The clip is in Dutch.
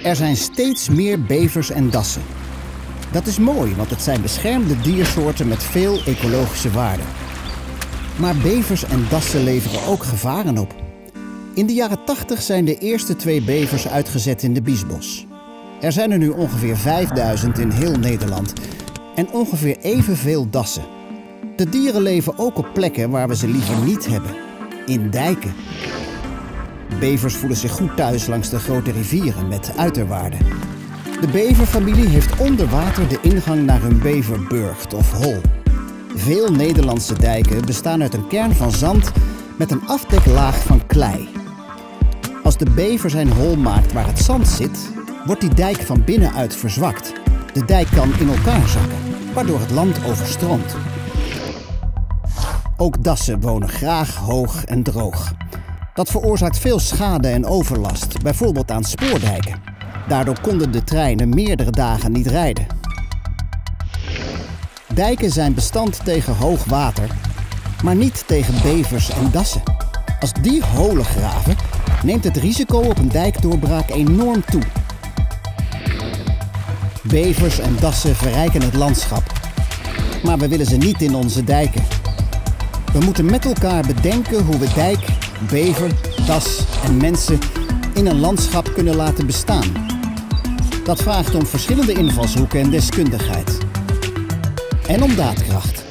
Er zijn steeds meer bevers en dassen. Dat is mooi, want het zijn beschermde diersoorten met veel ecologische waarde. Maar bevers en dassen leveren ook gevaren op. In de jaren 80 zijn de eerste 2 bevers uitgezet in de Biesbos. Er zijn er nu ongeveer 5000 in heel Nederland en ongeveer evenveel dassen. De dieren leven ook op plekken waar we ze liever niet hebben. In dijken. Bevers voelen zich goed thuis langs de grote rivieren met uiterwaarden. De beverfamilie heeft onder water de ingang naar hun beverburcht of hol. Veel Nederlandse dijken bestaan uit een kern van zand met een afdeklaag van klei. Als de bever zijn hol maakt waar het zand zit, wordt die dijk van binnenuit verzwakt. De dijk kan in elkaar zakken, waardoor het land overstroomt. Ook dassen wonen graag hoog en droog. Dat veroorzaakt veel schade en overlast, bijvoorbeeld aan spoordijken. Daardoor konden de treinen meerdere dagen niet rijden. Dijken zijn bestand tegen hoog water, maar niet tegen bevers en dassen. Als die holen graven, neemt het risico op een dijkdoorbraak enorm toe. Bevers en dassen verrijken het landschap, maar we willen ze niet in onze dijken. We moeten met elkaar bedenken hoe we dijk, bever, das en mensen in een landschap kunnen laten bestaan. Dat vraagt om verschillende invalshoeken en deskundigheid. En om daadkracht.